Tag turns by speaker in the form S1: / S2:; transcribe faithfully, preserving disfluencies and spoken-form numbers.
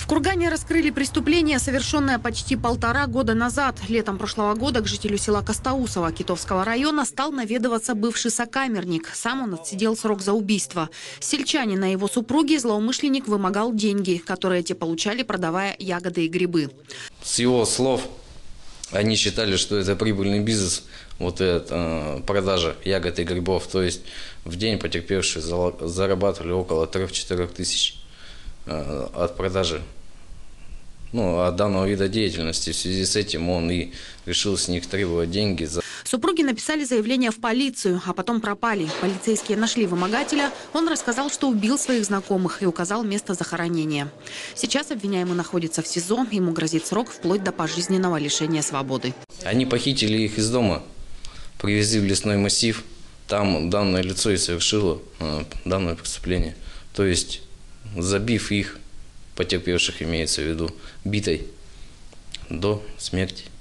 S1: В Кургане раскрыли преступление, совершенное почти полтора года назад. Летом прошлого года к жителю села Костаусово Китовского района стал наведываться бывший сокамерник. Сам он отсидел срок за убийство. Сельчанина и его супруги злоумышленник вымогал деньги, которые те получали, продавая ягоды и грибы.
S2: С его слов, они считали, что это прибыльный бизнес, вот эта продажа ягод и грибов. То есть в день потерпевшие зарабатывали около трёх-четырёх тысяч от продажи, ну, от данного вида деятельности. В связи с этим он и решил с них требовать деньги.
S1: Супруги написали заявление в полицию, а потом пропали. Полицейские нашли вымогателя. Он рассказал, что убил своих знакомых и указал место захоронения. Сейчас обвиняемый находится в СИЗО. Ему грозит срок вплоть до пожизненного лишения свободы.
S2: Они похитили их из дома, привезли в лесной массив. Там данное лицо и совершило данное преступление. То есть забив их, потерпевших имеется в виду, битой до смерти.